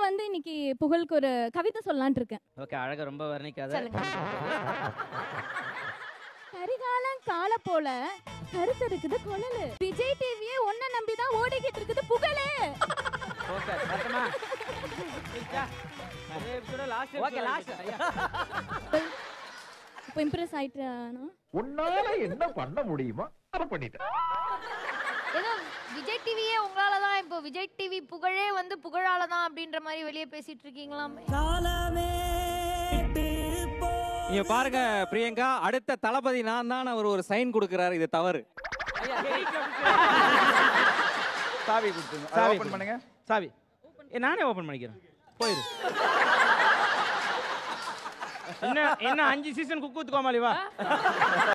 வந்து இன்னைக்கு புகழுக்கு ஒரு கவிதை சொல்லலாம்னு இருக்கேன். ஓகே, அழகா ரொம்ப வர்ணிக்காத. கரிகாலன் கால போல கருத்தெடுக்குது கொழலு. விஜய் டிவியே ஒன்ன நம்பிதான் ஓடிக்கிட்டு இருக்குது புகழே. ஓகே, வரட்டுமா? அதே எபிசோட லாஸ்ட். Okay, last. இப்போ இம்ப்ரெஸ் ஆயிட்டானா? உன்னால என்ன பண்ண முடியுமோ அத பண்ணிட்டேன். ஏதோ விஜய் டிவியே உங்களால தான், இப்போ விஜய் டிவி புகழே வந்து புகழால தான் அப்படின்ற மாதிரி வெளியே பேசிட்டு இருக்கீங்களாமே. நீங்க பாருங்க பிரியங்கா, அடுத்த தளபதி நான் தான் அவர் ஒரு சைன் கொடுக்கிறாரு. இது தவறு. சாவி கொடுத்துங்க. ஓபன் பண்ணுங்க. சாவி நானே ஓபன் பண்ணிக்கிறேன். போயிரு. என்ன 5 சீசன் குக்கு வித் கோமாளி வா.